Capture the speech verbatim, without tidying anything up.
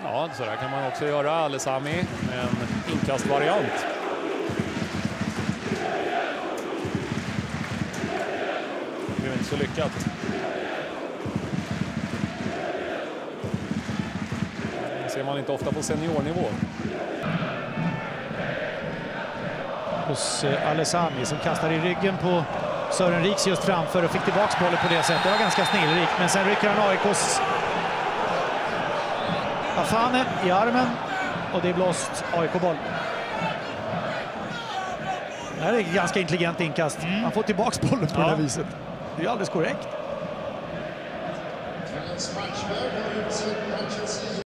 Ja, så där kan man också göra. Alesami med en inkastvariant. Det blev inte så lyckat. Det ser man inte ofta på seniornivå. Hos Alesami som kastar i ryggen på Sören Riks just framför och fick tillbaks bollen på det sättet. Det var ganska snillrikt, men sen rycker han A I K:s Afane i armen och det är blåst A I K-boll. Det här är ett ganska intelligent inkast. Mm. Han får tillbaks bollen på ja. det här viset. Det är alldeles korrekt.